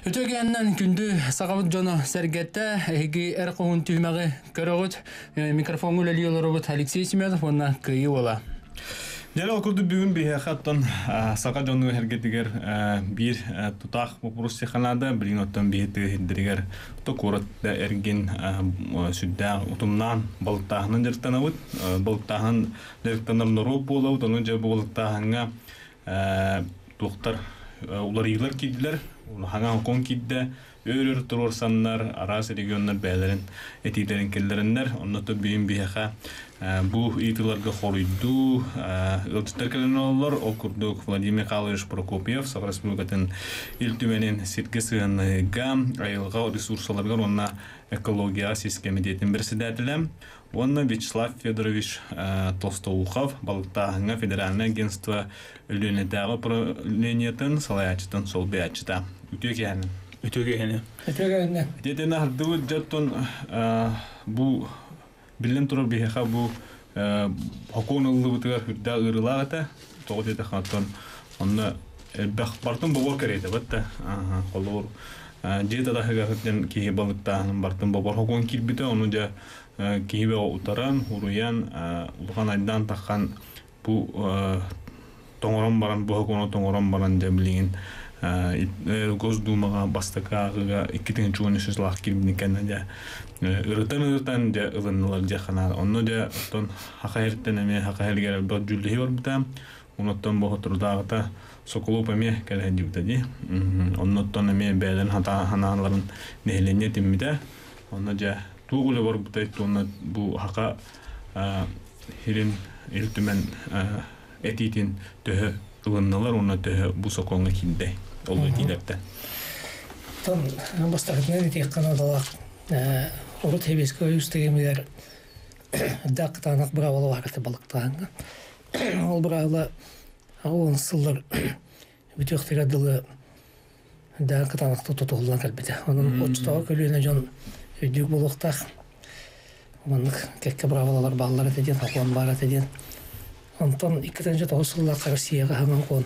Үтөгеннен күндү сагабыт жоно сергетте эги эркоун түймәге көрөгөт микрофон үлелиолоробут Алексей Семенов онна кыйы бола. Дел окурду бүгүн бихаттан сага жону хергетигер бир тутак вопрос ханада блиноттан бихеттигер токурат да эрген сүддә утумнан балыктагын жыртанабыт балыктагын жыртанам нороп болобут аны же балыктагынга доктор улар йылар кидилер хаңа кон кидде өрөр турсаннар арас регионнар бәләрен этилерин келлереннәр онното бүйин биха бу итиларга хорыйду ылтыркаленоллар окурдук Владимир Михайлович Прокопьев Саха Республикатын илтүменен сеткесыгынга айылга ресурсларга онна экология системидетин председателем онна Вячеслав Федорович Толстоухов балыктагынга федеральное агентство үлөнедәге управлениятын салаячтан солбиячта үтөгәне Детен ардуу жаттон бу билен турар бихаха бу хоконоллу бутугар хүрдә ырылагата тогыта хаттан онна бах бартын бобор керейде батта колор жета да хагатын ки балыктан бартын бобор хокон килбите ону жа кибе утаран уруян улган айдан таккан бу тоңорон баран бу хоконо тоңорон баран жаблин Госдумага бастакага иккитен чугунусuz лах килбиникен да ырытан да ылынлар жахана онно да тон хакаертен эме хакаергер бод жүлдү барбыта оноттон бо турдагыта соколуп эме келендибита ди онноттон эме бэлен хата ханаларын нехлене тиммиде онно да тугуле барбыта тонна бу хака хирин илтүмен этитин тө ылынлар онно тө бу соконга килде Олы дилепте. Тон бастарынан тек канадалар урут хебеске үстегемелер дактанак бравалы варты балыктанга. Ол бравалы он сыллар бүтөктөр адылы дактанакты тотулган калбете. Анын очтоо көлүнө жон өйдүк болуктак. Мандык кекке бравалар баллар деген хакон бар деген. Онтон иккетенче тоосуллар Россияга хаман кон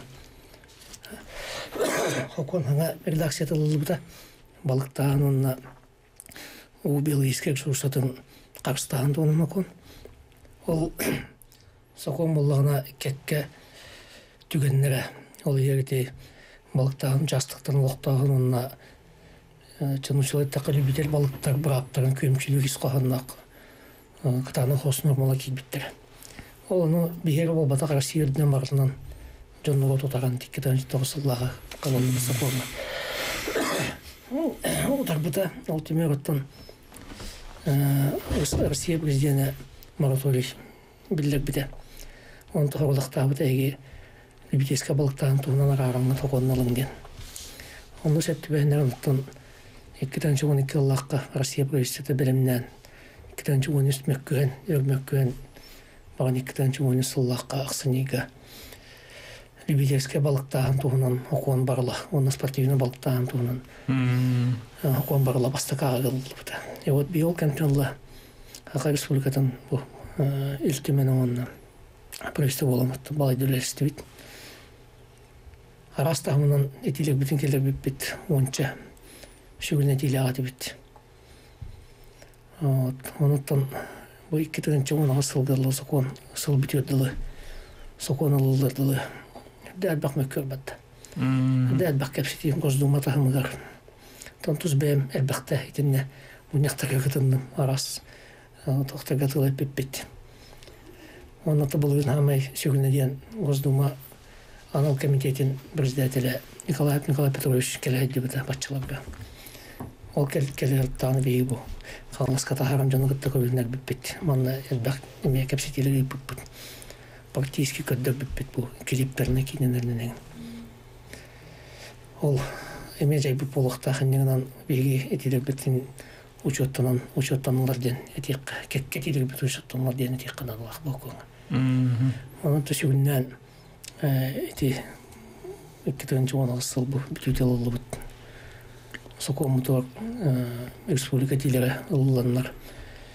Хокон ханга редакцияда лылбыта балыктаан онна убел искек шурсатын Карстаан тонуна кон. Ол сокон боллагына кекке түгеннере. Ол егете балыктаан жастыктан локтагын онна чынучылы такылыбитер балыктар браптарын көмчүлүк исқаханнак кытаны хос нормала кийбиттер. Ол ону бигер болбата Россияден барынан Жонного тотаган тиккетен тоосуллага колонны сокорна. Ол тарбыта ол темероттон Россия президенти мораторий билек бите. Он тоголакта битеги Либийска балыктан туунан араңга токонналынген. Ону септибенерден 2-12 жыллакка Россия президенти белемнен 2-13 мөккөн, өрмөккөн баган 2-13 жыллакка аксыныга Либийский балыктаган туунан окон барла, он спортивный балыктаган туунан окон барла бастакага кылдыбыта. И вот биол контролла Саха Республикатын бу илтимен онна проекты боламатты балай дүлестибит. Арастагынан этилек бүтүн келер бит онча шүгүнө тилага бит. Вот онуттан бу 2-10 асылгылы сокон сыл бүтөдүлө сокон алылдылы дәл бақмай көрбәді. Дәл бақ кәпсетейін Госдума тағымығар. Тонтуз бәйім әлбәқті етімне ұнияқтарға қытынным арас тоқтарға тылай беппет. Онаты бұл үйін хамай сөгіне дейін Госдума анал комитетін президентілі Николай Петрович келәйді бұда батчыларға. Ол келер тағыны бейі бұл. Қалыңызға тағарам жаны қытты көбілінер беппет. Манна әлбәқ емей кәпсетейлері беппет. Практически көддөк биппет бу клиптерне киненернен. Ол эме жай бу болукта ханнан биги этилер битин учоттанылар ден этик кеккетилер бит учоттанылар ден этик каналах бокон. Аны төшүгүннән эти 2-10 сыл бу бүтүлүлү бут. Сокомутор республика тилере улланнар.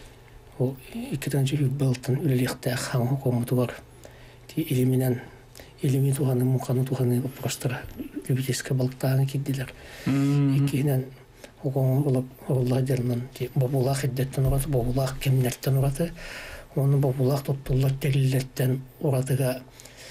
Ол 2-10 жыл былтын үлелектә хан хокомутор илиминен Илими туханы муканы туханы просто любительская балктаны киддилер. Икинен огон олла дернан бабулах иддеттен урат бабулах кемнертен ураты. Оны бабулах тоттулар териллеттен уратыга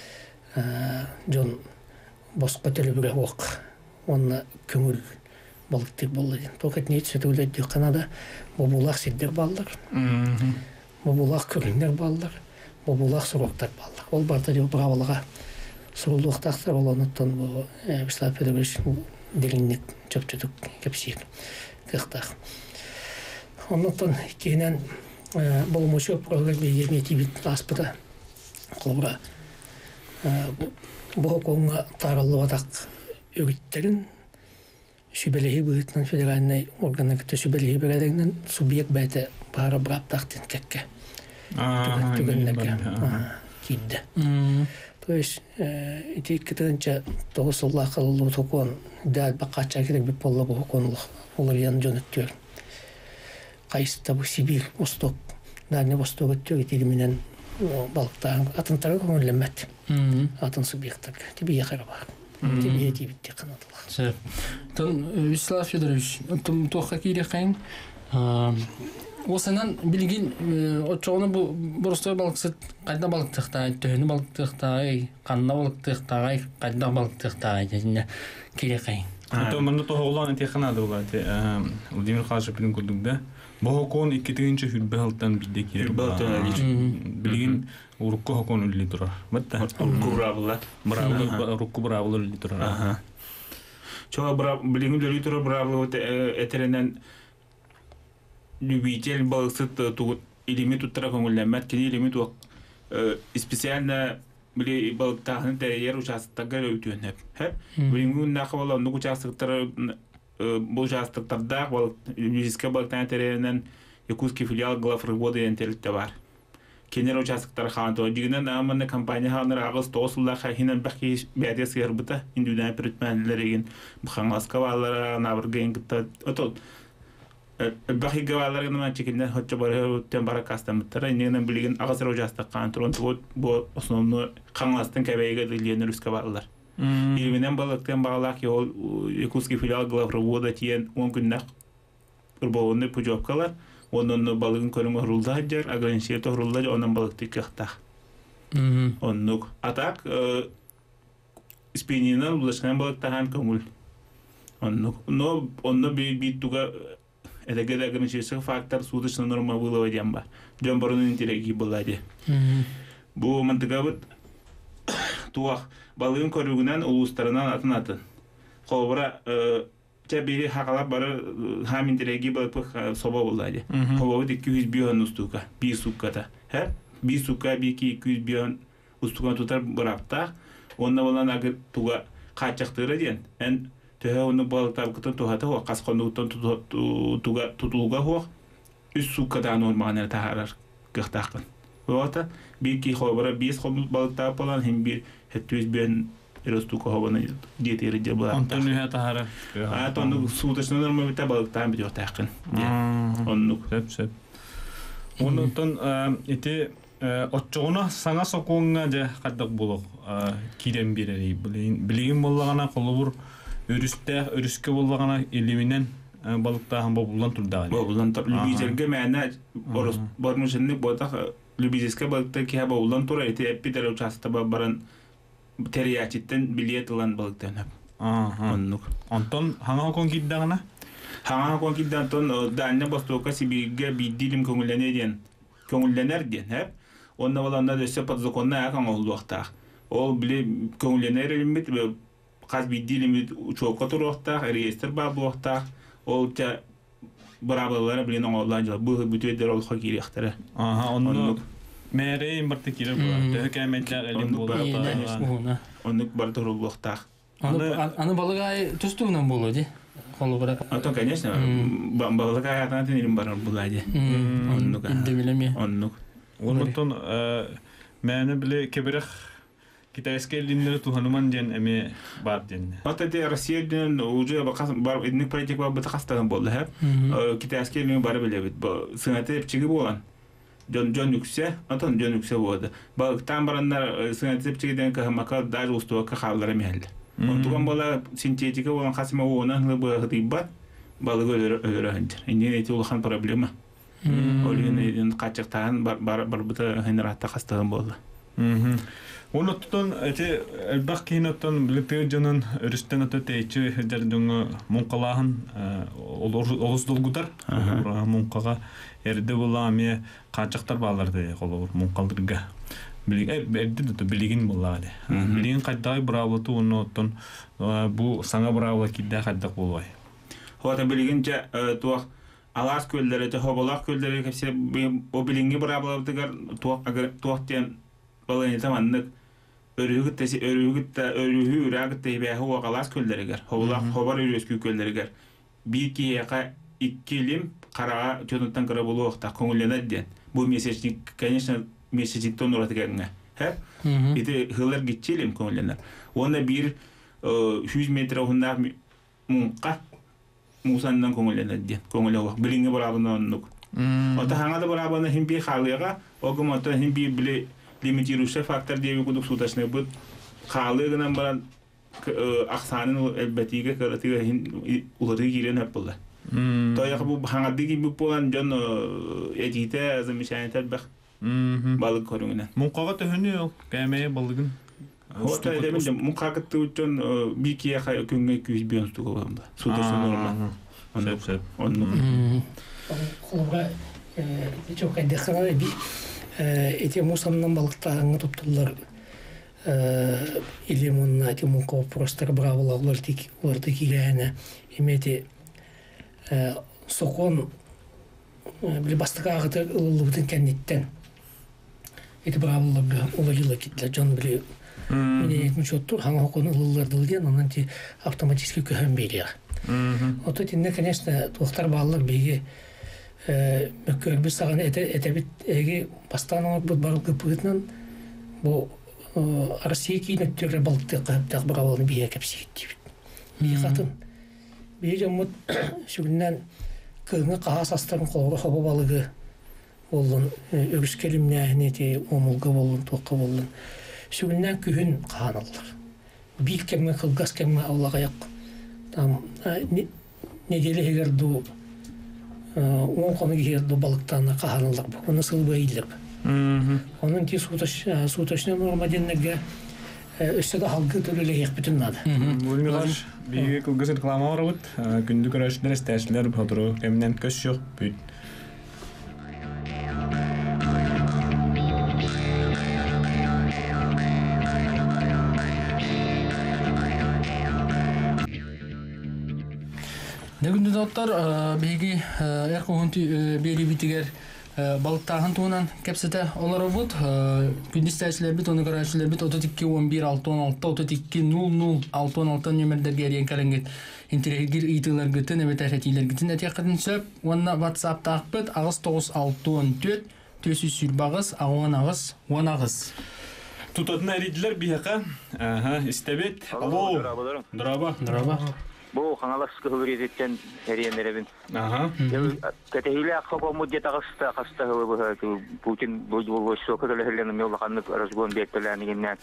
жон босқа төлөбүгө ок. Оны көңүл балыктык болду. Токет нейт сөтөлөдү Канада бабулах сиддер балдар. Бабулах көрүннер балдар. Бабулах суроктар балдар. Ол барда жол бравалага сурулуктактар олонуттан бу Вячеслав Федорович дегенник чөпчөтүк кепсиек кыктак. Онуттан кенен болмошо программа еңетибит аспыта колбура бу конга таралыбатак өгүттерин сүбелеги быытынан федеральный органы күтө сүбелеги береден субъект бәте бары браптактын кекке түгөннеге кидде. То есть эти китенча тогусулла кылуу токон дал бакача керек бит болло бу конлук олар ян жөнөттөр. Кайста бу Сибирь, Восток, Дальний Восток өттөр менен балыктар атынтары көңүллөмөт. Атын субъекттер. Тебе яхара бар. Тебе тибитте канатылар. Тон Вячеслав Федорович, тон тоха кирекен осынан билген очоны бу бурустой балыксыт кайда балыктыкта, төнү балыктыкта, канна балыктыкта, кайда балыктыкта жана кирекен. То мында тоголан технада булат. Владимир Хашипин кулдугда бохокон 2-нче хүлбелтан бидде кирек. Билген урукко хокон үлли тура. Батта. Урукко бравла. Урукко бравла үлли тура. Чола брав билген үлли тура бравла этеренен любитель балыксыт тугут илими туттара көңүлләмәт кини илими тук специально били балыктагын терьер участоктарга өтөнөп. Билген нахвала нугу участоктар бу участоктарда любительский балыктан терьернен Якутский филиал главрыбоды ентелтте бар. Кенер участоктар ханто дигенен аманны компания ханыр агыс тосулла хинен баки бәдес ярбыта индүдән предметлереген бухангаска баллара набырген китта отол бахи гаваларга нема чекинден хотчо бары тембара кастамыттара инен билген агысыр участоккан турон бу основной каңластын кебейге дилен русска баллар. Илменен балыктан багалак ол Якутский филиал главрыбода тиен 10 күннәк урбоонны пужопкалар. Онун балыгын көрүнгө рулдаджар, агенсия торулдаж, онун балыкты кыхтак. Оннук атак спининен улашкан балыктаган көңүл. Онну битуга эдеге агенсия фактор судышны норма было демба. Жомборунун интереси булади. Бу мантыгабыт туак балыгын көрүнгөнөн улустарынан атын. Колбура Чабири хакалап бары хамин диреги балык соба булады. Хобо 200 бион устука, би сукката. Би сукка бики 200 бион устука тутар барапта. Онна болан агы туга качактыры ден. Эн төһө оны балыктар кытын тухата хо каскондуктан туга тутулга хо. Үс суккадан норманы тахарар кыхтакын. Ота бики хобора 20 хобут балыктар болан хем би 700 бион Ростука хобаны диетери жабла. Антон үһә тахара. Антон суудашны нормы бите балыктан бит тахкын. Оннук. Сеп. Онтон эти отчогуна саңа сокуңга же кадак болок кирен берери. Билген боллагана колубур өрүскө боллагана илиминен балыктаган бобулдан турдаган. Бобулдан тур. Любителге мәне бормушынны ботак любительская балыкта ки бобулдан тура эти эпидер участка баран териячиттен билет алан балыктан. Оннук. Антон хаңа кон киддагана? Хаңа кон киддан тон данна бостока сибирге биддилим көңүлленер ден, Онна баланда дөсө подзаконна акан ол вакта. Ол биле көңүлленер элемет каз биддилим учокка туракта, реестр бар вакта. Ол та барабалары билен оңоллан бу бүтөдөр ол хакирехтер. Оннук. Мэрэй имбарты кире бу. Төкәмәтләр элем булды. Оннук бардыр ул вакта. Аны балыгай тустугунан болду. Колубара. Антон, конечно, балыгай атан элем бар булады. Оннук. Демелеме. Оннук. Онтон мәне биле кеберек китайский линнер тухануман ден эме бар ден. Атате Россияден уже бар эдник политик бар бата кастан болду, Китайский лин бар биле бит. Сынаты чиги болгон. Жон yüksek, atan jön yüksek oldu. Balıktan baranlar sınırsız çekiden kahmakal daha ustuğa kahvallara mehli. Ondan bala sintetik olan kasma ona hızlı bağıtıybat balık ölür handır. İndi neti olan problema. Oluyun kaçaktan barbuta heneratta hastağın boldu. Onotton ete elbaq kinotton bilipirjonun örüsten ata teçi jardыңы мункалаһын олус долгудар мункага эрде булами качактар баларды колор мункалдырга билигин булады билигин кайдай бравлату оноттон бу саңа бравла кидде кайдак болбай Хота билигинче туак алас көлдери те хоболак көлдери кепсе о билинги бравлатыгар туактен баланы таманнык örüğü üragıttı be hova galas köllerger. Hobar örüskü köllerger. Bir ki yaqa ikkilim qarağa çönütten qara buluqta koңullana den. Bu mesajnik, конечно, mesajnikton urаты ganga. Hep ite hılar gitçelim koңullana. Onda bir 100 metre hunna munqa musandan koңullana den. Koңulla bilingi barabına onluk. Ota hangada barabına hem bir xalıga, ogum ota hem bir bile limitiruющий фактор диye кудук суташны бут халыгынан баран аксанын элбетиге кыратыга улары кирен хеп булды. Тояк бу хаңадыги бу болан жон эдите замешанетер бак балык көрүнгөнө. Мункага төһөнү кемeye балыгын. Хота демин мункага төтөн бикие хай күнгө 200 бион стуга болду. Суташны нормал. Сеп. Онну. Колга çok kaydıkları bir эти мусамнан балыктарыңы топтулар или монна эти мунков просто бравла уларды кигәне имети сокон били бастыгагы улубутын кенниттен эти бравларга улалила китлер жон били менен этмичоттур хаңа окону улларды ден анан ти автоматически көһөн берер. Вот эти конечно тохтар баллар биге мөккөрбү саган этебит эги бастанын бут барып кыпытынан бу Россия кинеттер балыкты каптак бравалны бие кепсигит дибит. Бие катын. Бие жамут шүгүннән кыгы каас астарын колго хоба балыгы болдун өрүскелимне нети омулга болдун токка болдун. Шүгүннән күһүн кааналлар. Бир кемме кылгас кемме Аллага як. Там неделе эгерду он кону герду балыктан кааналлар. Буны сылбайлар. Onun ki sutaşına normalde üstte halkı türlü yakıtın nadı. Bunlar bir kılgısı reklama var bud. Gündük araştırmalar isterler bu hatırı keminden köş yok büyük. Ne gündüz otlar bilgi erkohunti beri bitiger balıktağın tuğunan kepsete olar bud. Gündüz tersiler bit onu karşılar bit 32 11 616 32 00 616 nömerlerge eriyen kalengit. İntergir itiler gıtın evet erhetiler gıtın etiyakadın söp. Onunla WhatsApp taqbıt ağız 964 tösü sürbağız ağıvan ağız van ağız. Tutadın eridiler bir yaka. İstebet. Alo. Draba. Bu kanalaskı hürriyetten eriyenlerin. Katehile akko muddet ağısta hasta hıvı Putin bu sokakta helenim yolla kanlık razgon beklerlerinden.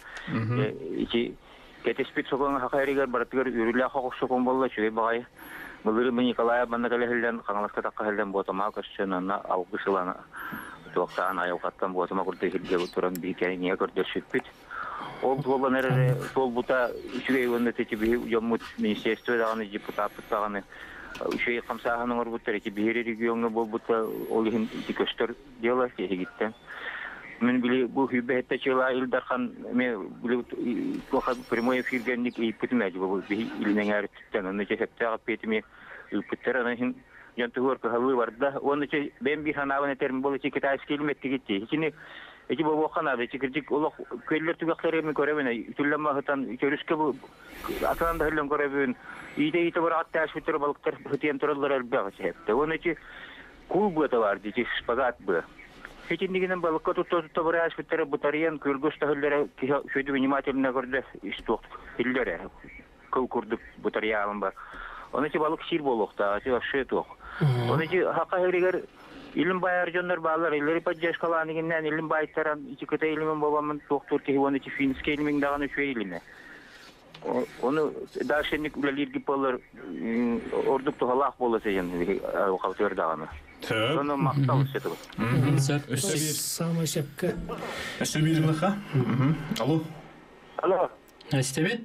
İki ketespit sokağın hakayrigar baratgar ürüle akko sokağın bolla şöyle bağay. Mılırı Nikolay bandakale helen kanalaskı takka helen botama kaççanana algısılana. Tuaqtaan ayawqattan botama kurda hilge oturan bir kere niye kurda şüphet. Ол боланар сол бута үчүгэй өнөтө би жомут министерстводагы депутаттагы үчүгэй камсаганын орбуттар эти бери регионга болбута ол хин көстөр дела кегиттен мен били бу хүбетте чыла илдархан мен били тоха прямой эфиргенник ипитмеж бу илинен әртүттен аны чехептага петими ипиттер аны хин жантугор кахалы барда оны че бен би ханавын терим болчу китайский илметти гитти ичини эти бобоханады чикирдик улак көллөр түгөктөрү көрөбүн түллөмө хатан көрүскө бу атанда хелен көрөбүн ийде бар атташ бүтөр балыктар хытен туралар албага чепти оны чи кубыта бар дичи спагат бу хетиндигинен балыкка тутта бар аш бүтөр бутарыян көлгөстө хеллер шөйдү внимательно көрдү исток хеллер көл курдук бутарыян бар оны чи балык сир болокта чи вообще ток оны чи хака хелер Илим байар жондар балар, илери поддержкаланигиннен илим байттаран ичикете илимин бабамын доктор тихиваны финский илимин даган үшве илине. Onu daşenlik bilirgi polar orduk tohalak bolası yani kalkıyor dağını. Onu maktal işte bu. Самая шепка. Söbir mi ha? Alo. Alo. İstebet?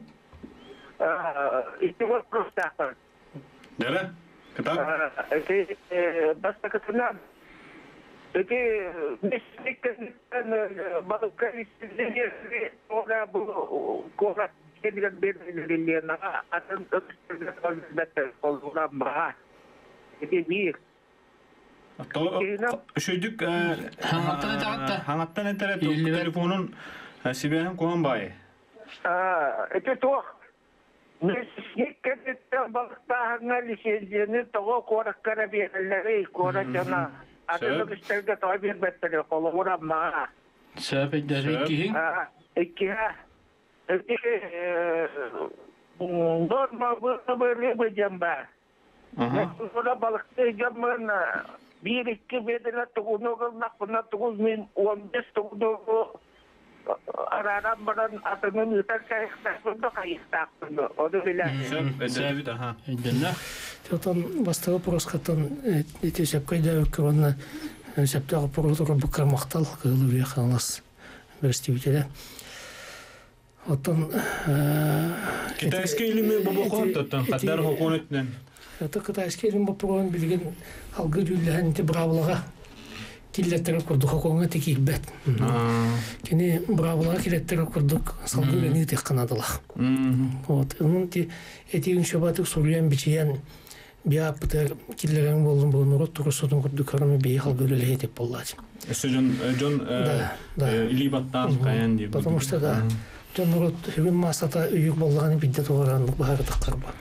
İşte var prostaklar. Nere? Kitap? Basta katına. Peki meslekten balıklar istediği ona bu korat kendine belirleyene atın öksürükler koluna bağ. Bir Şöydük Hangattan entere telefonun sibehin kohan bayi. Это meslekten balıklarına lisensiyeni toğu korak karabiyerleri koracana atın öksürükler toğu bir betteri koluna bağ. Söhbet derek kihin? İki normal böyle bir camba. Sonra balıkta camına bir iki bedene tuğunu nakbına tuğun 15 tuğunu aradan baran atının yutar kayıktakında kayıktakında. O da bile. Söbet aha. Dinle. Потом баста вопрос хатан эти шепкайда өкөрөнө шептагы породор букар мактал кылып яханас берстибителе. Отон Китайский илими бобокон тоттон кадар хоконетнен. это китайский илим бопорон билген алгы дүлләһен те бравлага киллеттер курдук хоконга текилбет. Кини бравлага киллеттер курдук салгылыны тек канадалах. Вот. Онти этигин шабатык сурьян бичиян биапты киллерен болдун бу нурот турусудун курдук карамы бей халгылы деп боллач. Жон илибаттан каян деп. Потому что да. Жонорот хүн масата үйүк болганы бидде туурандык баары таккарба.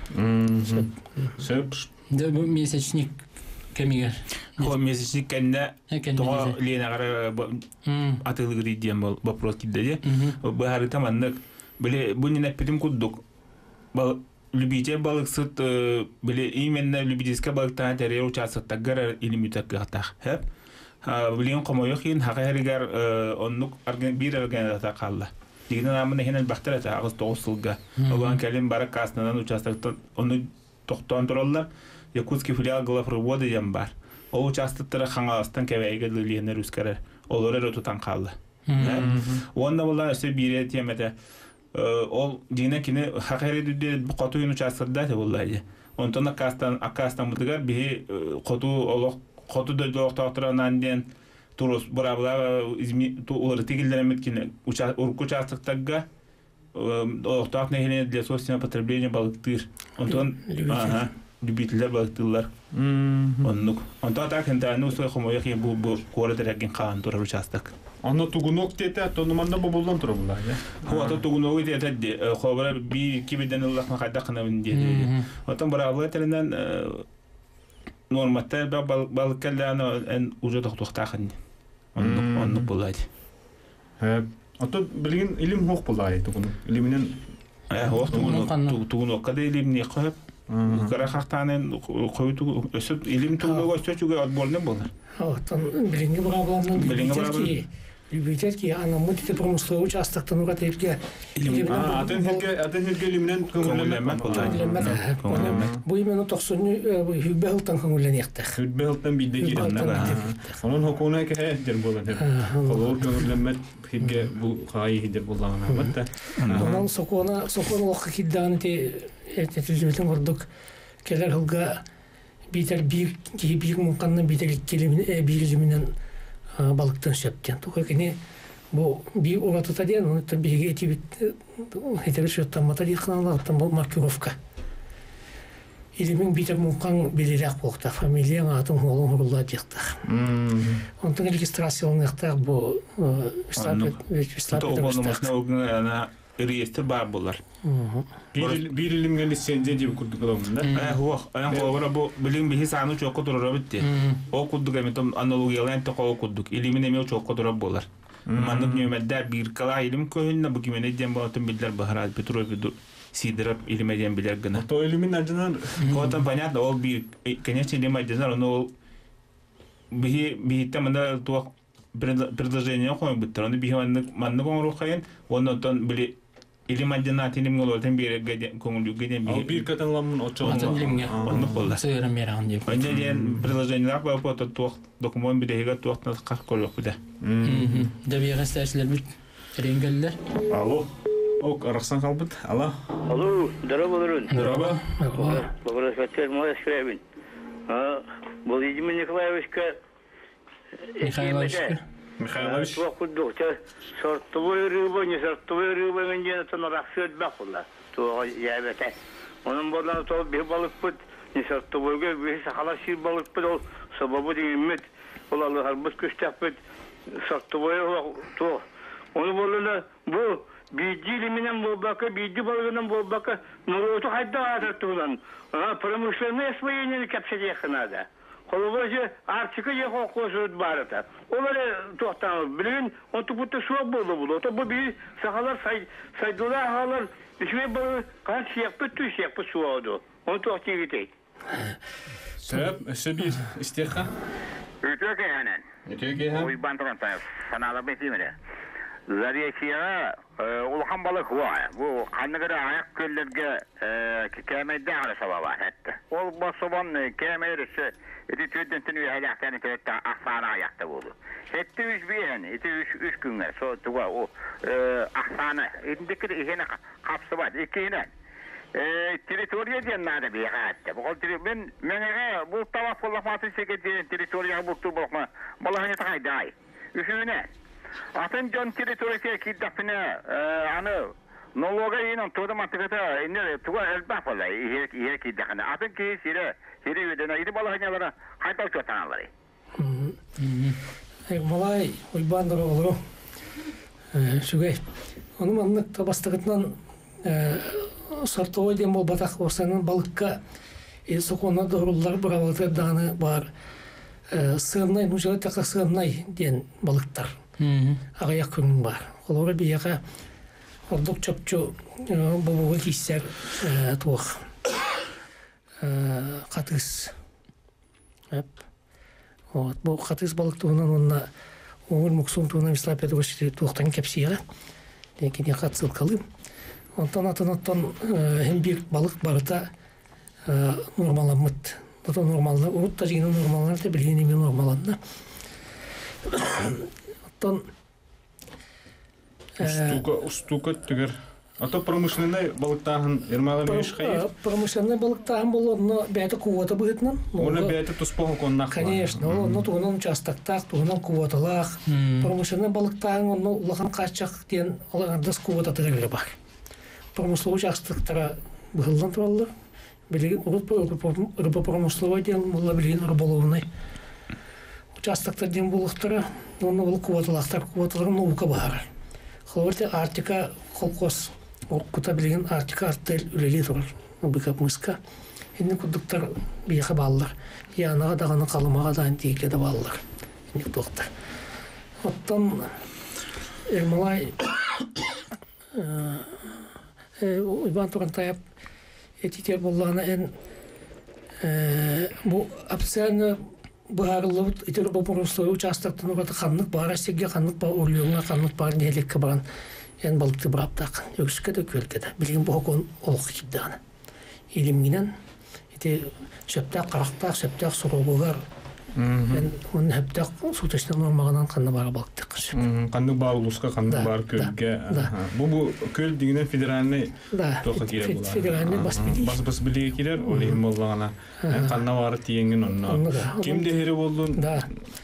Сөп. Да бу месячник кемигер. О месячник кенне то ленагара атылгы дием вопрос кидде. Баары таманнык биле бунина пидим куддук. Любитель балыксыт биле именно любительский балыктан терер участвовать илимитаккатах. Хеп. Билен комойохин хагайригар оннук бир организация калла. Дигнен амына хенен бахтарата агыс тоосулга. Оган келин барак каснанан участвовать оны токтон тураллар. Якутский филиал главпровода ямбар. Ол участвовать хангаластан кебейге лиенер үскәрер. Олары ротутан калды. Онда булар өсө бире темете ол дигнен кини хакайры дүдө котуйун участвовать да буллайды. Онтона кастан мутугар би коту олох коту да докторатынан ден турус бурабла изми улар тигилдеремет кини участвовать оқтақ нехене для собственного потребления балыктыр. Онтон любителер балыктылар. Оннук. Онтон так хентаны усой хомояк бу коратырагин каан турар участок. Онно тугунок тете тонуманда болдан тура булар. Хото тугунок тете хобар би кибеден Аллах макадакна винде. Онтон бурабла теренен норматта балыккалана эн уже тоқтахын. Оннук булайды. Ото билген илим хок булай тугун. Илиминен хок тугун када илим не кып. Карахтанен койту өсөп илим тугуга өсөчүгө отборден болар. Отон билинге брабларнын любительки ана мутите промысловый участоктон угатырге атенге илиминен көңүлөнмөт булай. Бу именно 90 хүббелтан көңүлөнөктөр. Хүббелтан бидде киреннер. Онун хокуна кеһер болот. Ол көңүлөнмөт хидге бу кай хидер булган аматта. Онун сокона локка кидданы те этилжибетен гордук. Келер хылга битер бир муканны битер келимин биржиминен балыктан шептен. Тука кене бу би уратата ден, он это биге этибит хетершөттан матади кыналаттан бу маркировка. Илимин битер мукан билерак болукта, фамилия атын олун урулла дикта. Онтон регистрациялыктар бу реестр бар булар. Bir ilimge lisenziye diye kurduk adamında. Bu bilim bir sanu çok kudur bitti. O kurduk emetom analogiyalan ta o kurduk. İlimin emi çok kudur bolar. Manıp nömedde bir kala ilim köhünne bu kimene dem batın biller baharat petrol sidirap ilimeden bilir gına. То ilimin acılar. Kotan понятно, ол bir конечно илим acılar onu бихитте мында туак предложение кой буттар. Аны бихи манны коңру кайын, оннотон били илим аддинат илим голотен береге коңру геден бихи. Бир катанламын очо. Атын илимге. Онны болда. Сыйрам берген деп. Онда ден предложение бар по туак документ бидеге туакны кар колок буда. Дәбига стәчләр бит ренгелләр. Алло. Ок, араксан калбыт. Алло. Алло, здорово, Ларун. Здорово. Благодарю, мой скребин. Владимир Николаевичка. Михайлович. Туакут доктор. Сортовой рыба, не сортовой рыба, где это на рахсет бахула. То я бете. Onun bolan to bir balık put, ne sортовой ге, bir sakala şir balık put ol. Sababı dinmet. Olalı harbut köştek put. Sортовой to. Onu bolan bu Бидилиминен болбака, биди балгынан болбака, нуроту хайда ататтуган. Промышленное освоение капсидеха надо. Холовозе артика ехо козут барата. Олары тоқтан билин, он тупутта суак болду. То бу би сахалар сайдула халар, ишме бу кан сиякпы ту сиякпы суаду. Он тоқти гитей. Сөп, сөбир истеха. Ütөke hanen. Ütөke хан. Ой бантырантаев. Санала бетимене. Заречия улхан балык var. Bu kanıgıra ayak köllerge kemeyde ala sababa hatta. Ol basoban kemeyirse eti tüydentini helaktan tüyette ahsana ayakta buldu. Hatta üç biyen, eti üç günler so tuva o ahsana indikir ihene kapsı var. İkine teritoriya diyenler bir hatta. Bu ben bu tavaf olafatı çekeceğin teritoriya buldu bakma. Malahını takayday. Üçüne Atın John teritoriyaya kiddafine anı nologa yine toda mantıkata inne tuva elbaf ola ihe kiddafine atın ki sire ödene idi balahanalara haytal çotanları. Malay uybandır olur. Şugay. Onun anlık tabastıgıtından sartoy dem bol batak olsanın balıkka sokona doğrular bravalı dağını var. Sığınay nuşalı takla sığınay diyen balıklar. Ағаяқ күнің бар. Олары бияға ордық чөпчі бұбуғы кейсер туық қатыз. Бұл қатыз балық туғынан онына оңыр мұқсуң туғынан Вислав Петрович туықтан кәпсияға. Кене қатсыл қалым. Онтан атын бір балық барыда нормаламыд. Ота нормалына, ұрытта жегені нормалына, білгені мен нормалына. Тон устука тигер. Ата промышленный балыктаһын ирмалар меш хайыр. Промышленный балыктаһын болот, но бәйте кувота быгытнан. Оны бәйте туспоң коннак. Конечно, но тугынан участоктак, тугынан кувоталах. Промышленный балыктаһын оны улахан качак ден алгандас кувота тиреле бар. Промысловый участоктара быгылдан тураллар. Билген рыба промысловый ден була билген рыболовный. Участоктар ден булыктара, оны бұл кувоталақтар, кувоталарын наука бар. Холорте Артика холкос, оқыта білген Артика арттел үлелі тұрар, бұйкап мысқа. Енді күдіктар бейхі балылар. Янаға дағаны қалымаға дайын дейгіледі балылар. Енді тоқтар. Оттан Ермалай Уйбан тұран таяп ететер болғаны ән бұл опцианы Баарылы итер бопорустой участоктон урата ханнык бара сегге ханнык ба олуңа ханнык бар нелекке баран ен балыкты браптак өгүскө да көлкеде билген бокон олук кидданы илиминен ите шептак карактак шептак сурогугар ен он хептак сутешне нормаганан канны бара балыктык канны бар улуска канны бар көлгө бу көл дегенен федеральный тока кире була федеральный бас билеге кирер олим болгана канна бар тиеңин онно кимде хере болдун да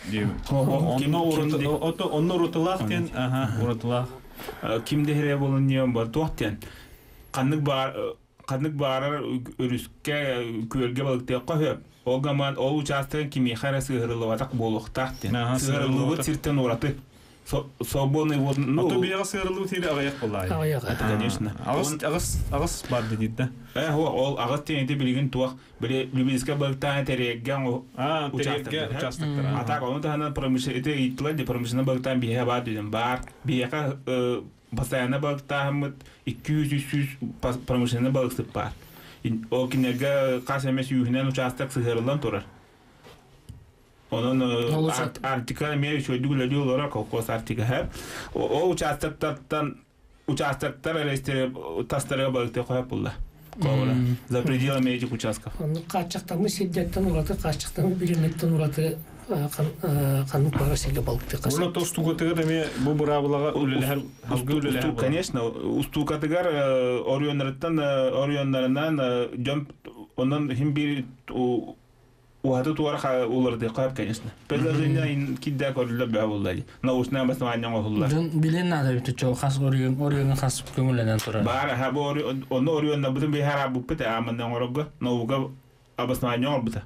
онно урутулак кен урутулак Кимде хере болун не бар тоқтен каннык бар өрүскө көлгө балыкты койып Олгаман ол участогын кимихара сыгырылы атак болуктак ден. Сыгырылы тиртен ураты. Свободный вот. То бияга сыгырылы тире агаяк булай. Агаяк. Конечно. Агас бар дидде. Ол агас тенде билген туак биле Любинска балыктан терегген участоктор. Атак оны да хана промышленный итланди промышленный балыктан бия бар деден бар. Бияга постоянно балыктан 200-300 промышленный балык бар. O kinega kasemesi yühünen uçastak sıhırılan turar. Onun Arktika meyve şöyle diyorlar kokos Arktika hep. O участокlar arasında taslara balıkta koyup bullar. Kovla. За пределами этих участков. Onu kaçaktan şiddetten uğradı, kaçaktan bilinmekten uğradı. Kanun parasıyla balıkta kasıp. Onu tostugotega deme bu brabulaga uleler halgı Конечно, устукатыгар орионнарынан жөмп онан хим бир уаты туара уларды кап, конечно. Предложение кидда көрүлө бабуллар. Научное обоснование олар. Билен надо бит чо хас орион хас көңүлдөн турат. Бара ха бо оны орионна бутун бихара буппет амандан орого науга обоснование орбута.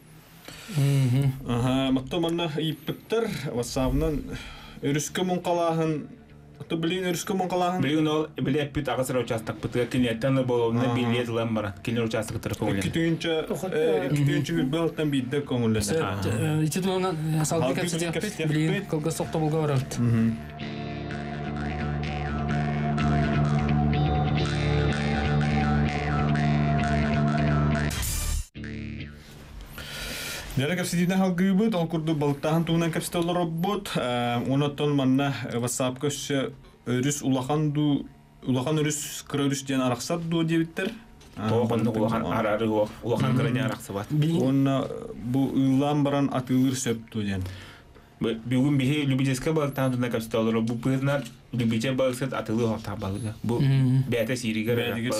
Маттоманна иппеттер вассабынан өрүскө мункалаһын Bilin örüskü monqalaһын. Bilin ol bilep bit агасыр участок битге кинеттен болуна билетлен бар. Кинер участок тарапы болот. Күтүнчү белтен бидде көңүллөнө. Ичетона салды кепсет билин колго сокто болго барат. Дәрә капсидина халгыбыт, ол курду балыктаһын туунан капситолор роббут. Онотон манна WhatsApp көсө өрүс улахан өрүс кырөрүс ден араксат ду дебиттер. Тоогонду улахан арары улахан кырыны араксы бар. Онна бу ыйлан баран атылыр сөптү ден. Бүгүн бихи любительский балыктаһын туунан капситолор бу пырнар любитель балыксат атылы хорта балыгы. Бу бәте сиригер.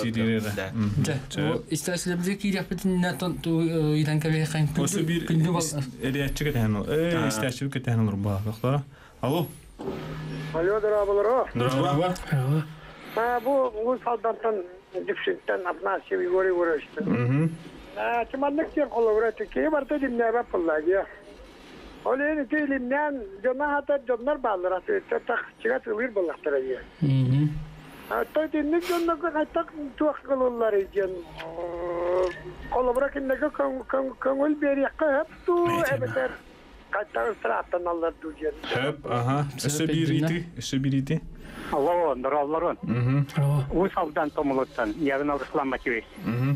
Истәслебезе кирәпетиннән тон идан кабе хан. Осы бир эриячке тәһән. Истәчү кетәһән улар балыклар. Алло. Алло, дорабалар. Здорово. Bu saldantan dipsinden apnası bir göre uğraştı. Çimanlık yer kolu uğraştı. Ki vardı dinleme pulladı ya. Öyle dilimden cana hatta canlar bağlar atıyor. Tak çıkartılır balıklara ya. Hatta dinlik canlar hatta çok kalırlar için. Kolu bırakın ne köngül bir yakı hep tu ebeter. Kaçtan sırattan alır duyuyor. Hep aha. Esebiriti. Алло, здорово. У салдан томулуттан, явно Руслан Матвеевич.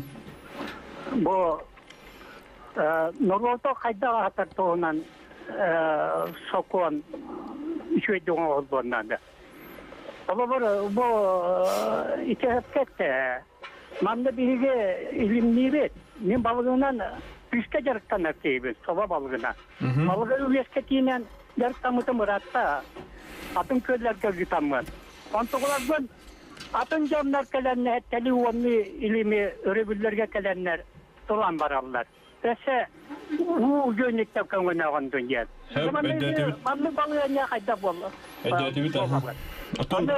Бо Норвото кайда хатар тоонан сокон ичөйдөн олбоннанда. Олор бо итехетте манда биге илимнибет. Мен балыгынан пүскө жарыктан актейбиз, соба балыгына. Балыгы үескетинен жарыктамыты муратта атын көйлөргө гытаммын. Онтоголардан атын жондар келенне тели уонны илими өрөбүллөргө келеннер туран бараллар. Тесе у жөнүктө көңүнөгөн дүнья. Мамны балыгына кайда болду. Эдетиби та. Атан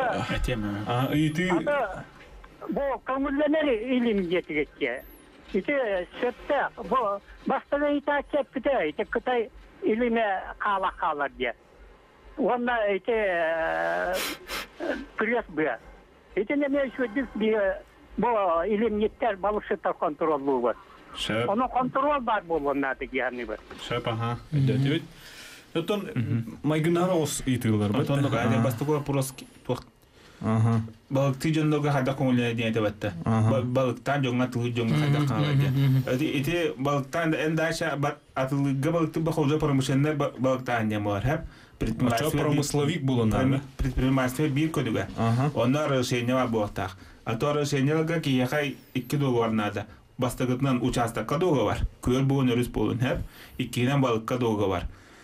ити бо көңүлөнөр илим жетигетке. Ите сетте бо баштан итачеп кытай, кытай илиме кала дия. Онна эти пресс бы. Эти не мешают бо илимниттер балышыта контролу бар. Оны контрол бар болон надо гяны бар. Шеп ага. Эдетиби. Отон майгнарос итилер бат. Отон да бастыгы пороски тук. Ага. Балыкты жоннога хада көңүлүнө дийете батта. Балыктан жоңга тылы жоңга хада калады. Эти балыктан эндаша атылыга балыкты бахожа промышленный балыктан не бар хеп. Промысловик было, наверное. Предпринимательство бир көдүгө. Онда решение бар болтак. А то решениега ки яхай 2 договор надо. Бастыгытынан участокка договор. Көр буун өрүс болун хеп. 2 балыкка договор.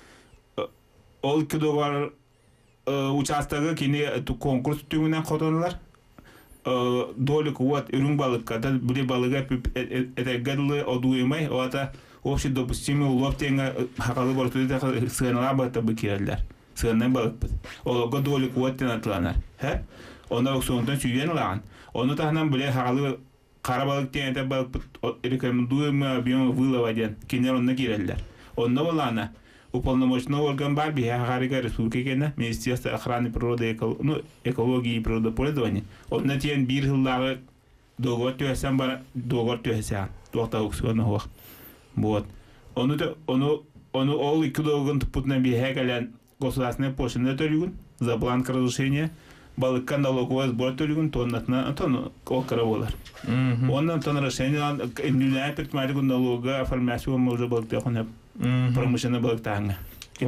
Ол 2 договор участогы кини конкурс түгүнөн котонулар. Долик вот үрүн балыкка да бир балыга этегелы одуймай, ота общий допустимый улов тенга хакалы бортуды сыгынала бата бекерлер. Сыгындан балык. Олога долик вот тен атланар. Хэ? Онда соңдон сүйен лаган. Оны тахнан биле хакалы кара балык тенде балык рекомендуемый объем вылова ден. Кинер онна киреллер. Онда болана уполномоченный орган бар Биха-Харика Республики Министерство охраны природы, экологии и природопользования. Он на тен бир хыллары договор тюэсэн бар, договор тюэсэн. Туақта уксуаны хуақ. Вот. Оны ол 2 договорын тупутна Биха кален государственной пошлины төлігін за бланк разрешения. балыкка налоговый сбор төлөгүн тоннатына тон окара болар. Ондан тон решение индивидуальный предприниматель налога оформляется мы уже балыкта хонап промышленный балыктаңа.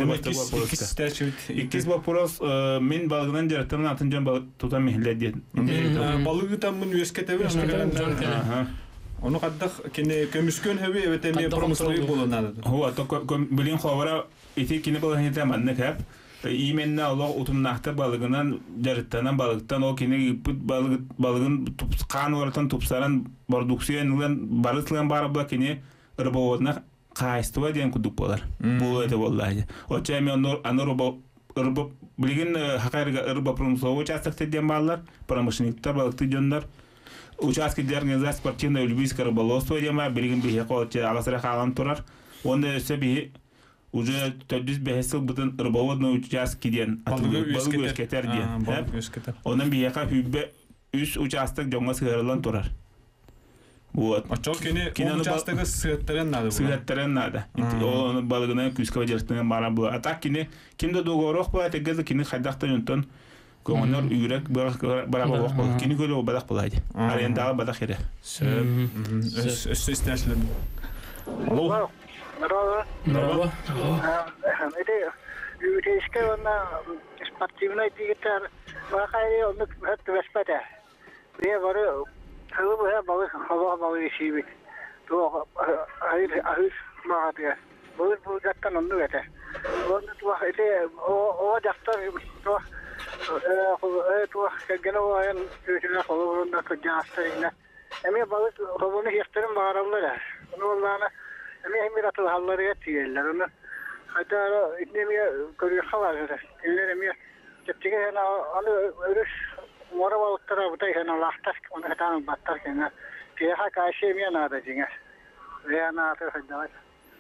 Иккис вопрос мен балыгынан жараттан атын балык тутам мехледет. Балыгы там университете бир. Onu kadar kene kömüskön hevi evet emi pромысловый болонады. Хуа то билин хавара ити кине балыгын таманны кап. Именне Allah утумнахта балыгынан жараттан балыктан о кине балыгын тупкан оратын тупсаран продукциянын барыслан барабла кине рыбоводна кайстыва деген кудук болар. Бул эте боллайды. Оча эми рыба билген хакайрга рыба промысловый участокте ден баллар, промышленниктер балыкты жондар. Участки организации спортивного любительского рыболовства дема билген бихе колче агасыра калган турар. Онда өсө бихи уже 400 бутын рыбоводный участки ден балык өскетер ден. Онан бихека хүббе 3 участок жоңга сыгырылан турар. Вот. Ачол кene участогы сыгыттырын надо. Сыгыттырын надо. Ол балыгына күскө жертен бара бу. Атак кине кимде догорох бу атегез кине хайдактан онтон Гонор үйрек барабы оқпыл. Кені көлі бадақ болады. Арендағы бадақ ері. Өссіз нәрсілер. Алло. Здорово. Это юридическая спортивная дигитар. Бақайы оны өтті вәспәді. Бе бары тылы бұға балы хаваға балы ешейбек. Туға ahir мағадыға. Бұл жаттан онды өті. Оны туға о жақтар туға tuo genoajan tyysinä kolonna kujaasteina. Emme balut hovoni hiekterin maaralle. Nuolana emme himira tuo hallari etiellä. No hata itnemiä kuri havalle. Emme tettikä hena alu yrys moravalttara mutta hena lahtas kun hatan battarkena. Tiedä kaishemia nada jinga. Vea nada hada.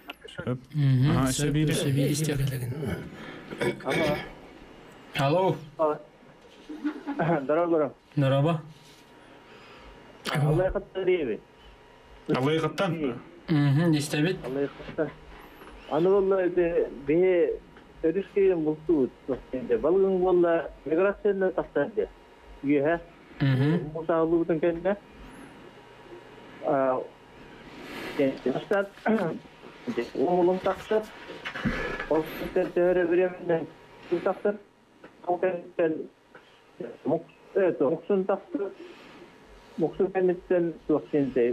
Sabiri istiyorlar. Алло. Здорово. Здорово. Allah yakıttı diye. Allah yakıttan. İstebit. Allah yakıttı. Anı vallahi bir örüşkeyin buldu. Balığın vallahi migrasyonla taştadı. Yühe. Musağlı bütün kendine. Taştadı. Oğlum taştadı. O teori biriminden taştadı. Moksun taktı. Moksun kendisinden tuvaksinde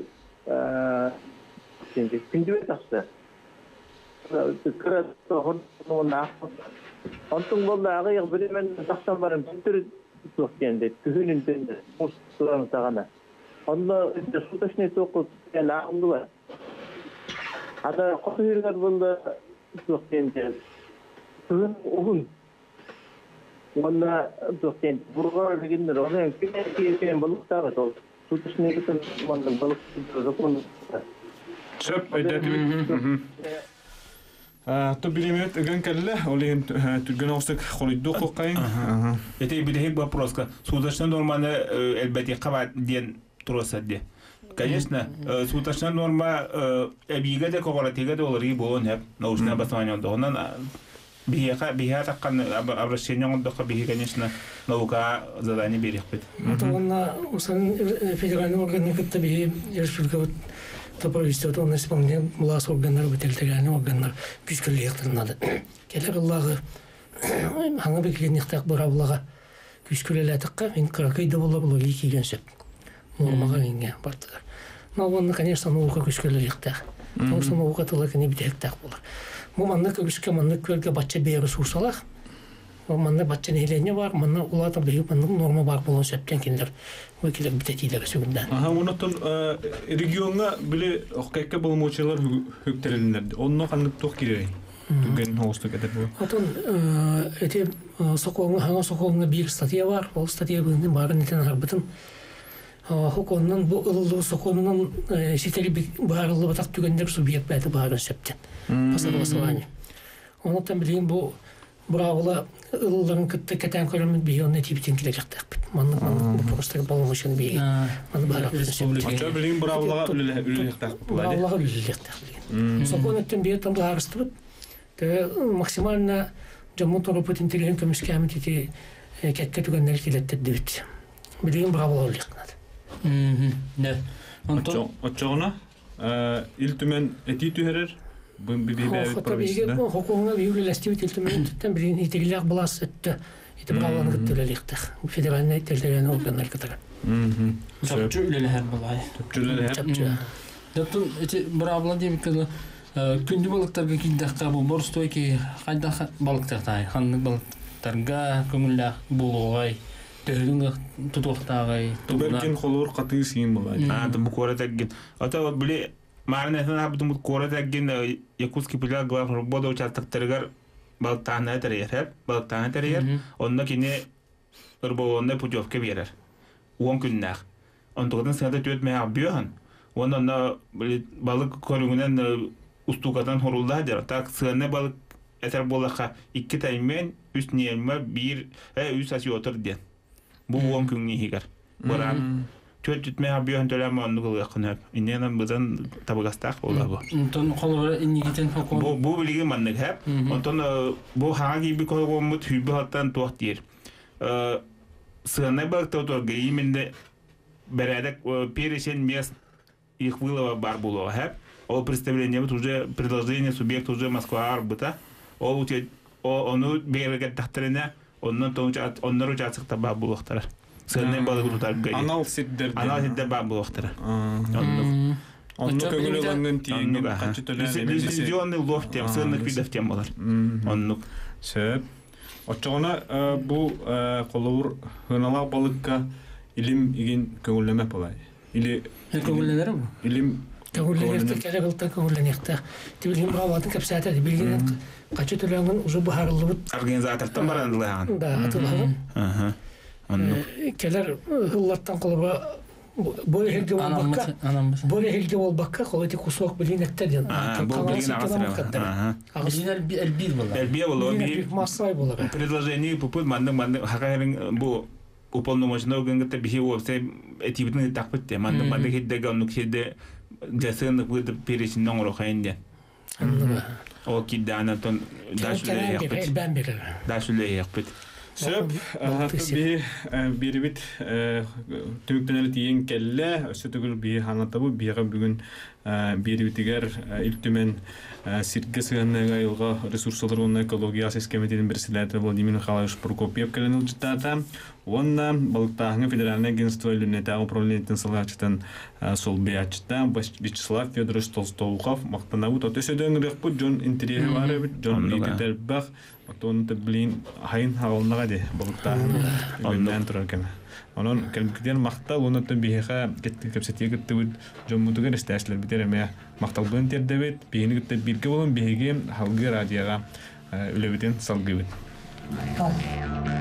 gündüve taktı. Kırat hormonuna. Ontun vallahi ağır birimen taktan varım. Tütürü tuvaksinde. Tühününden de. Moksun tağına. Onda su taşını tokup ağımlı var. Hatta kokuyurlar vallahi tuvaksinde. Tühün oğun. Onda dostum burger beginner olan kimse balıkta var. Tutuşun için onda balık zakon. Çöp ödedi. То билимет генкелле олин түргөн остык холидо кокайын. Это бирек вопроска. Судочная норма элбете кабат ден туроса де. Конечно, судочная норма эбиге де кооперативге де оларги болон хеп научное обоснование ондан Биха таккан обращение он дока биха, конечно, наука задание берег бит. Это он усан федеральный орган как-то бихи республика то правительство то он исполняет власть органов федеральный орган күскөллектер надо. Келер Аллахы хаңа бекеннехтак барабылага күскөлелетикка мен каракайда болла булги кигенсеп. Нормага инге бартыгар. Но он конечно наука күскөлелектак. Тосын наука тылак не битектак болар. Bu manna köşke manna kölge bahçe bir resursalak. O manna bahçe nehirlerine var, manna ulata büyük manna normal var bulan septen kinler. Bu kiler bitetiyle sügünden. Aha onatın regionga bile okeyke bulmoçalar hüktelenlerdi. Onunla kanıp tok girey. Tügen hostu kadar bu. Atın eti sokonga hanga sokonga bir statiya var. O statiya bunun barın neten harbıtın. Hokondan bu ıllı sokonunun siteli bir barılı batak tügenler subiyet belki barın septen. Basılı. Ondan bileyim bu bravola ılların kıttı keten körümün bir yönüne tipitin girecektik. Manlık bu postları balmışın bir manlık barın. Açı bileyim bravola ülülektik. Bravola ülülektik. Sokonettin bir tam ağrıstırıp maksimально Jammu Toropat'ın tirilen kömüskâmet eti кәкке түгеннер келеттер дөйт. Білген бұға бола олықнады. Да. Отчоғына илтүмен әти түйерер? Хота бейге хокуңа бейгілі ләстебет илтүмен түттен білген етегіліғ бұлас өтті. Еті бұғаланы күттілеліктіқ. Федеральный тәлдерен органдар кітігі. Чапчу үлелер бұлай. Чапчу. Доптун эти брабла демекли күнді балықтарға кейдаққа бұл борстойки қайда балықтардай, ханның балықтарға көңілі болуғай, төгінің тұтуқтағай. Туберкен қолуыр қатығы сүйін болай. Бұл қора тәгген. Ата вот біле, марын әтін абытын бұл қора тәгген Якутский пиляр глав работа участықтарығар балықтағына тәрейер, онына кене ұрболуында путевке берер. 10 күннәқ. Онтығыдың сыңады төтмей аббүйіған. Онна балык көрүңүнөн устукадан хорулда дер. Так сыны балык этер болака 2 таймен үстүнө элме 1 сасы отур ден. Бу 10 күнгө хигер. Бара төтүтме абыйын төлөм онну кылгакынып. Иннен бызан табагастак болабы. Онтон колбара иннигитен хокон. Бу билиги маннык хап. Онтон бу хаги би койгомут хүбү хаттан туак дер. Сыны балык тоторга именде бередек перешен мест их вылова бар было, хэп. Ол представление вот уже предложение субъект уже Москва арбита. Ол ону берегет тахтарына, оннан тоңча оннар участок таба булактар. Сыны балык тутар гай. Анал сиддер ба булактар. Онну көңүлөгөнүн тиңин качытөлөр. Лицензионный лов тем, сыны видов тем болар. Онну. Сөп. Отчогона бу колуур хыналак балыкка илим иген көңүлөмө болай. Или көңүлөнөр бу? Илим көңүлөнөр калгылта көңүлөнөртө. Тибилген браватын капсата дибилген качы төлөнгөн уже бахарлыбыт организатортан барандылган. Да, атылган. Анну. Келер хыллаттан колба боре хелге болбакка. Боре хелге болбакка колоти кусок билинеттен. Бу билген агасыр. Агасыр элбир болар. Элбир болар. Бир массай болар. Предложение попут мандын хакайрын бу уполномоченный органгата бихиво все эти видны так пытте мандын хиддега онук хидде жасынды будет перечинен оңрохайынде. О киддана тон дашуле яқпыт. Сөп, бирибит түміктенелі тиен келі, өсі түгіл бейі ханатабы, бейіға бүгін бирибитігер үлтімен сирге сығанныға елға ресурсалар онына экология сескеметінің бірсіләті Владимир Михайлович Прокопьев кәлін ұлжыттата. Онна балықтағыңы федеральное агентство ілінетағы управлениетін сылғачытын сол бейачыта Вячеслав Федорович Толстолухов мақтанабыт. Оты сөйдің рекпұт жон интерьері бары біт, жон егітер бақ, оты білейін хайын хағылынаға де балықтағыңы үйінден тұрар кәмі. Onun kelbikten maqtal onatın bihiqa kettik kapsetiye gitti jom mutugar istashlar biterme maqtal bilan terdebet bihini gitti birge bolon bihige halgı radioga ülebiten salgıbet.